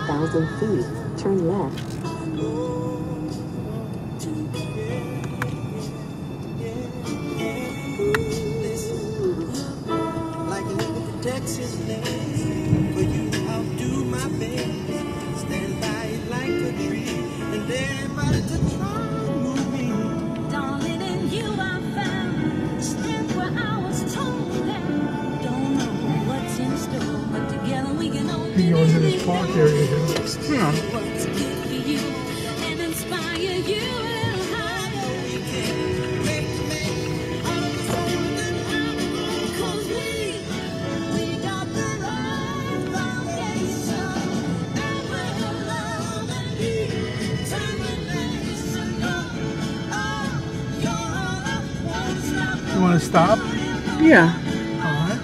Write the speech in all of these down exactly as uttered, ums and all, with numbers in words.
thousand feet, turn left. He goes in this park area here. Yeah. You want to stop? Yeah. All right.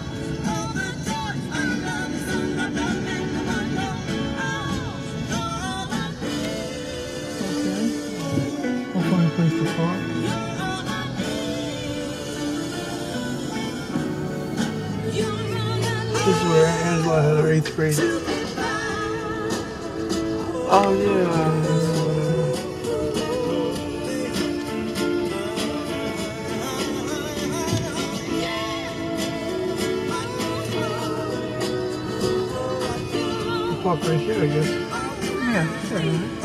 Okay. We'll find a place to park. This is where Angela had her eighth grade. Oh, yeah. Park right here, I guess. Yeah, sure.